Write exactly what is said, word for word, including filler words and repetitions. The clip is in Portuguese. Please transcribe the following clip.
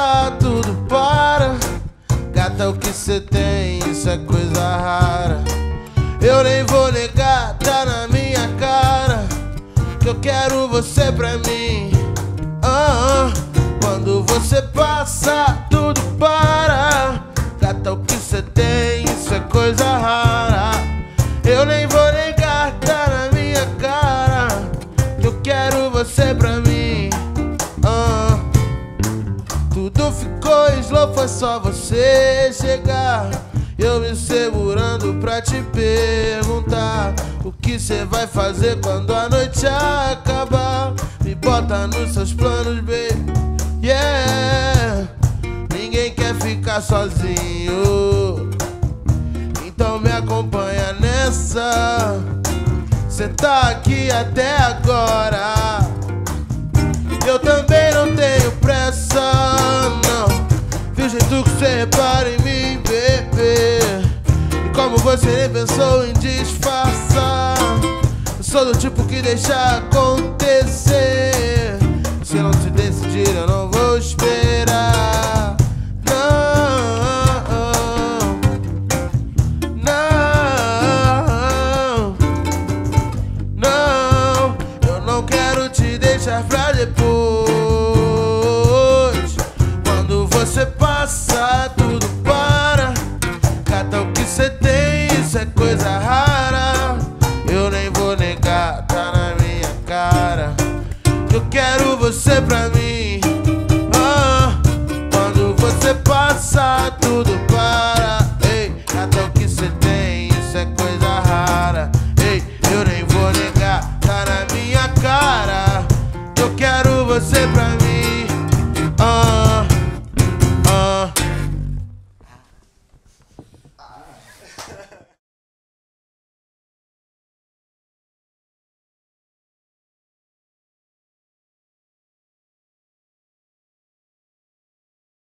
passa, tudo para. Gata, o que cê tem, isso é coisa rara. Eu nem vou negar, tá na minha cara, que eu quero você pra mim. ah, Quando você passa, tudo para. Gata, o que cê tem, isso é coisa rara. Eu nem vou negar, tá na minha cara, que eu quero você pra mim. ah, Tudo ficou slow, foi só você chegar. Eu me segurando pra te perguntar o que cê vai fazer quando a noite acabar. Me bota nos seus planos, baby, yeah. Ninguém quer ficar sozinho, então me acompanha nessa. Cê tá aqui até agora, eu também não tenho pressa, não. Vi o jeito que cê repara em mim, bebê, e como você nem pensou em disfarçar. Eu sou do tipo que deixa acontecer. Se não se decidir, eu não vou esperar. Não, não, não. Eu não quero te deixar pra depois. Quando você passa, tudo para. Gata, o que cê tem, isso é coisa rara. Eu nem vou negar, tá na minha cara, eu quero você pra mim. ah, Quando você passa,